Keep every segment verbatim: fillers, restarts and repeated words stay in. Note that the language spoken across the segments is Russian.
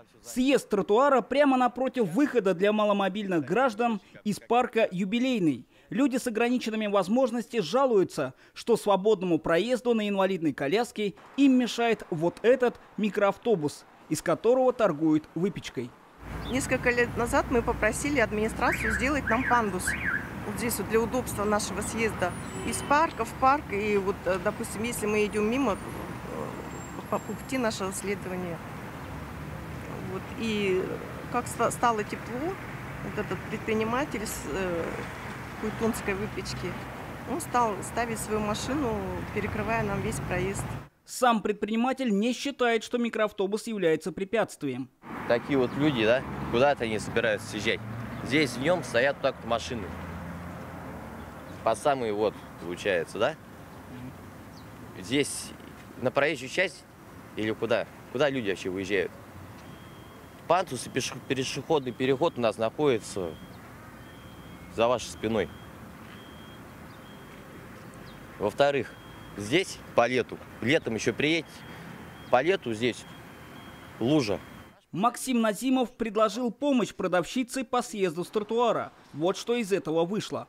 Съезд тротуара прямо напротив выхода для маломобильных граждан из парка «Юбилейный». Люди с ограниченными возможностями жалуются, что свободному проезду на инвалидной коляске им мешает вот этот микроавтобус, из которого торгуют выпечкой. Несколько лет назад мы попросили администрацию сделать нам пандус. Вот здесь вот для удобства нашего съезда из парка в парк. И вот, допустим, если мы идем мимо по пути нашего следования. Вот, и как стало тепло, вот этот предприниматель с э, куйтунской выпечки, он стал ставить свою машину, перекрывая нам весь проезд. Сам предприниматель не считает, что микроавтобус является препятствием. Такие вот люди, да, куда-то они собираются съезжать. Здесь днем стоят так вот машины. По самой вот, получается, да? Здесь на проезжую часть или куда? Куда люди вообще выезжают? Пандус и пешеходный переход у нас находится за вашей спиной. Во-вторых, здесь по лету, летом еще приедете, по лету здесь лужа. Максим Назимов предложил помощь продавщице по съезду с тротуара. Вот что из этого вышло.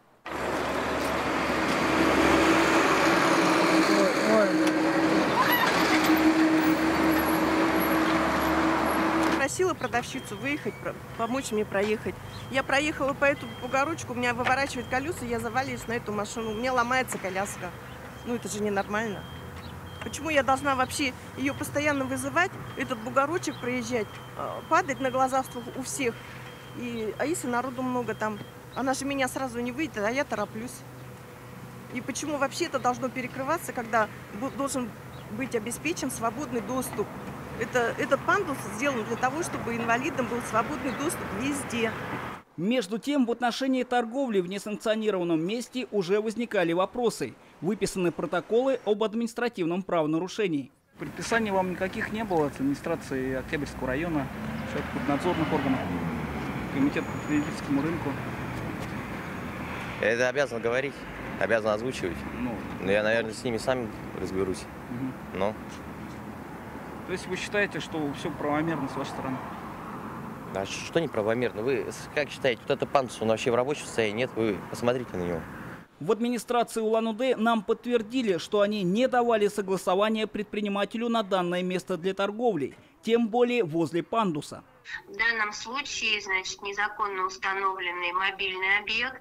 Просила продавщицу выехать, помочь мне проехать. Я проехала по эту бугорочку, у меня выворачивает колеса, я заваливаюсь на эту машину, у меня ломается коляска. Ну это же ненормально. Почему я должна вообще ее постоянно вызывать, этот бугорочек проезжать, падать на глаза у всех? И, а если народу много там, она же меня сразу не выйдет, а я тороплюсь. И почему вообще это должно перекрываться, когда должен быть обеспечен свободный доступ? Это, этот пандус сделан для того, чтобы инвалидам был свободный доступ везде. Между тем, в отношении торговли в несанкционированном месте уже возникали вопросы. Выписаны протоколы об административном правонарушении. Предписаний вам никаких не было от администрации Октябрьского района, надзорных органов, комитет по потребительскому рынку. Я это обязан говорить, обязан озвучивать. Ну, Но я, наверное, с ними сам разберусь. Угу. Но. То есть вы считаете, что все правомерно с вашей стороны? А что неправомерно? Вы как считаете, вот этот пандус, он вообще в рабочем состоянии? Нет, вы посмотрите на него. В администрации Улан-Удэ нам подтвердили, что они не давали согласования предпринимателю на данное место для торговли, тем более возле пандуса. В данном случае, значит, незаконно установленный мобильный объект,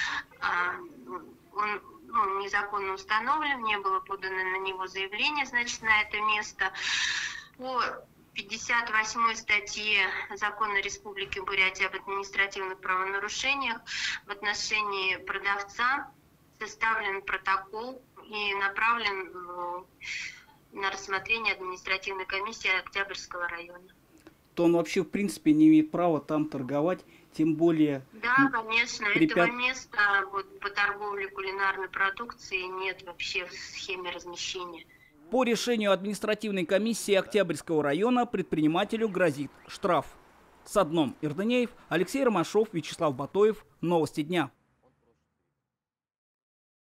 он ну, незаконно установлен, не было подано на него заявление, значит, на это место. По пятьдесят восьмой статье Закона Республики Бурятия об административных правонарушениях в отношении продавца составлен протокол и направлен на рассмотрение административной комиссии Октябрьского района. То он вообще в принципе не имеет права там торговать, тем более... Да, конечно, препят... этого места вот, по торговле кулинарной продукцией нет вообще в схеме размещения. По решению административной комиссии Октябрьского района предпринимателю грозит штраф. Садном Ирдынеев, Алексей Ромашов, Вячеслав Батоев. Новости дня.